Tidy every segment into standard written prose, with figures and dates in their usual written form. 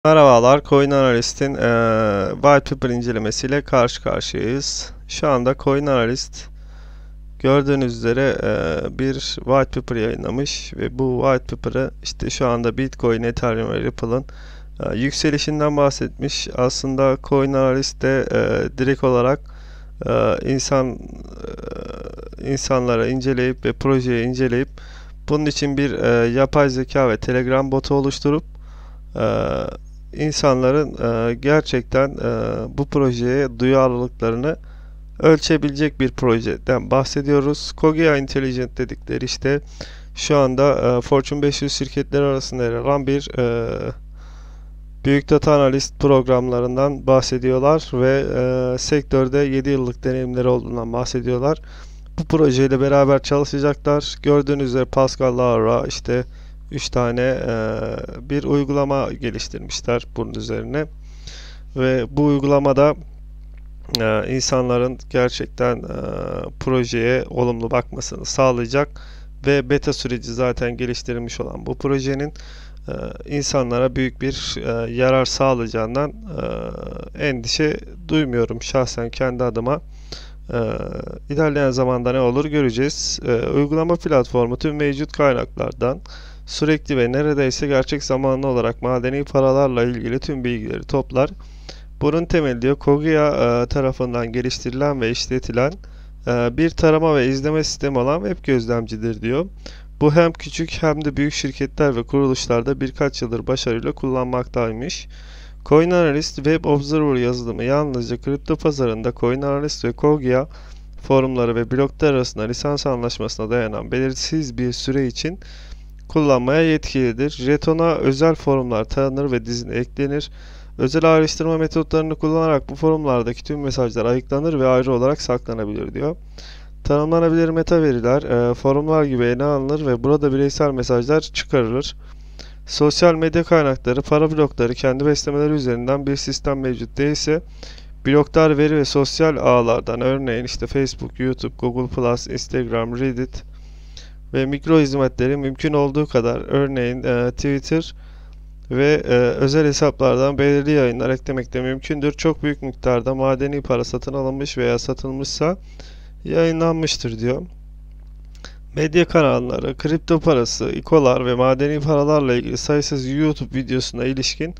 Merhabalar, Coin Analyst'in White Paper incelemesiyle karşı karşıyayız. Şu anda Coin Analyst gördüğünüz üzere bir White Paper yayınlamış ve bu White Paper'ı işte şu anda Bitcoin, Ethereum ve Ripple'ın yükselişinden bahsetmiş. Aslında Coin Analyst de direkt olarak insanlara inceleyip ve projeyi inceleyip bunun için bir yapay zeka ve Telegram botu oluşturup insanların gerçekten bu projeye duyarlılıklarını ölçebilecek bir projeden bahsediyoruz. Kogia Intelligent dedikleri işte şu anda Fortune 500 şirketleri arasında yer alan bir büyük data analist programlarından bahsediyorlar ve sektörde 7 yıllık deneyimleri olduğundan bahsediyorlar. Bu projeyle beraber çalışacaklar. Gördüğünüz üzere Pascal Lara işte 3 tane bir uygulama geliştirmişler bunun üzerine ve bu uygulamada insanların gerçekten projeye olumlu bakmasını sağlayacak ve beta süreci zaten geliştirilmiş olan bu projenin insanlara büyük bir yarar sağlayacağından endişe duymuyorum şahsen kendi adıma. İlerleyen zamanda ne olur göreceğiz. Uygulama platformu tüm mevcut kaynaklardan sürekli ve neredeyse gerçek zamanlı olarak madeni paralarla ilgili tüm bilgileri toplar. Bunun temeli diyor Kogia tarafından geliştirilen ve işletilen bir tarama ve izleme sistemi olan web gözlemcidir diyor. Bu hem küçük hem de büyük şirketler ve kuruluşlarda birkaç yıldır başarıyla kullanmaktaymış. Coin Analyst Web Observer yazılımı yalnızca kripto pazarında Coin Analyst ve Kogia forumları ve bloklar arasında lisans anlaşmasına dayanan belirsiz bir süre için kullanmaya yetkilidir. Jeton'a özel forumlar tanınır ve dizine eklenir. Özel ayrıştırma metotlarını kullanarak bu forumlardaki tüm mesajlar ayıklanır ve ayrı olarak saklanabilir diyor. Tanımlanabilir meta veriler forumlar gibi ele alınır ve burada bireysel mesajlar çıkarılır. Sosyal medya kaynakları, para blokları kendi beslemeleri üzerinden bir sistem mevcut değilse bloklar veri ve sosyal ağlardan örneğin işte Facebook, YouTube, Google+, Instagram, Reddit ve mikro hizmetleri mümkün olduğu kadar örneğin Twitter ve özel hesaplardan belirli yayınlar eklemek de mümkündür. Çok büyük miktarda madeni para satın alınmış veya satılmışsa yayınlanmıştır diyor. Medya kanalları, kripto parası, ikolar ve madeni paralarla ilgili sayısız YouTube videosuna ilişkin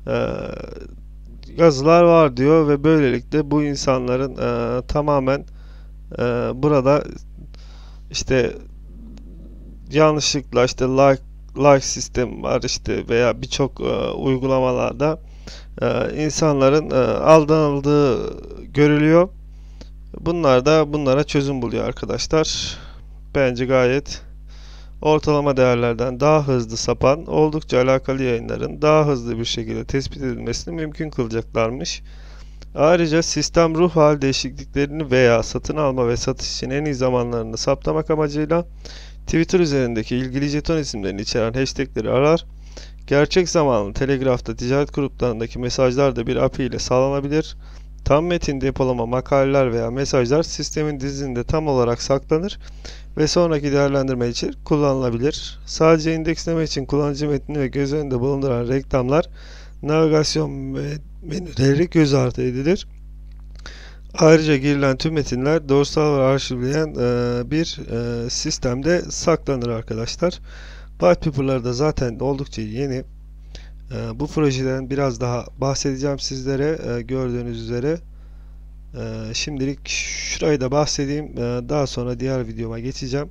yazılar var diyor ve böylelikle bu insanların tamamen burada işte yanlışlıkla işte like sistemi var işte veya birçok uygulamalarda insanların aldanıldığı görülüyor. Bunlar da bunlara çözüm buluyor arkadaşlar. Bence gayet ortalama değerlerden daha hızlı sapan, oldukça alakalı yayınların daha hızlı bir şekilde tespit edilmesini mümkün kılacaklarmış. Ayrıca sistem ruh hal değişikliklerini veya satın alma ve satış için en iyi zamanlarını saptamak amacıyla Twitter üzerindeki ilgili jeton isimlerini içeren hashtagleri arar. Gerçek zamanlı Telegraph'ta ticaret gruplarındaki mesajlar da bir API ile sağlanabilir. Tam metin depolama makaleler veya mesajlar sistemin dizinde tam olarak saklanır ve sonraki değerlendirme için kullanılabilir. Sadece indeksleme için kullanıcı metni ve göz önünde bulunduran reklamlar navigasyon menüleri göz ardı edilir. Ayrıca girilen tüm metinler doğrusal olarak arşivleyen bir sistemde saklanır arkadaşlar. White paper'lar da zaten oldukça yeni. Bu projeden biraz daha bahsedeceğim sizlere gördüğünüz üzere. Şimdilik şurayı da bahsedeyim. Daha sonra diğer videoma geçeceğim.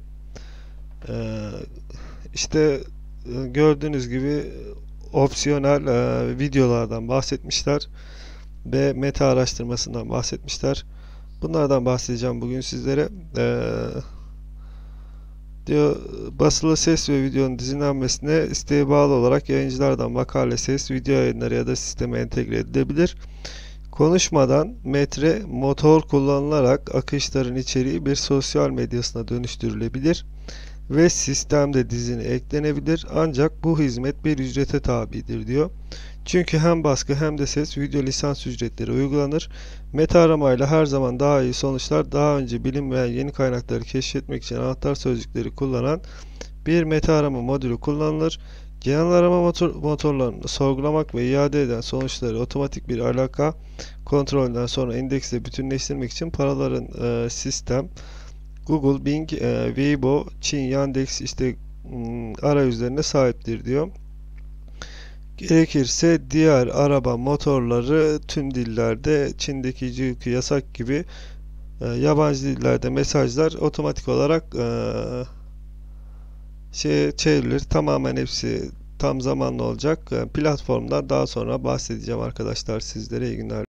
İşte gördüğünüz gibi opsiyonel videolardan bahsetmişler ve meta araştırmasından bahsetmişler. Bunlardan bahsedeceğim bugün sizlere. Diyor basılı ses ve videonun dizinlenmesine isteğe bağlı olarak yayıncılardan makale, ses, video yayınları ya da sisteme entegre edilebilir. Konuşmadan metre motor kullanılarak akışların içeriği bir sosyal medyasına dönüştürülebilir ve sistemde dizine eklenebilir ancak bu hizmet bir ücrete tabidir diyor. Çünkü hem baskı hem de ses video lisans ücretleri uygulanır. Meta aramayla her zaman daha iyi sonuçlar daha önce bilinmeyen yeni kaynakları keşfetmek için anahtar sözcükleri kullanan bir meta arama modülü kullanılır. Genel arama motorlarını sorgulamak ve iade eden sonuçları otomatik bir alaka kontrolden sonra indeksle bütünleştirmek için paraların sistem Google, Bing, Weibo, Çin, Yandex arayüzlerine sahiptir diyor. Gerekirse diğer araba motorları tüm dillerde Çin'deki Cıvkı yasak gibi yabancı dillerde mesajlar otomatik olarak çevrilir. Tamamen hepsi tam zamanlı olacak. Platformdan daha sonra bahsedeceğim arkadaşlar sizlere. İyi günler.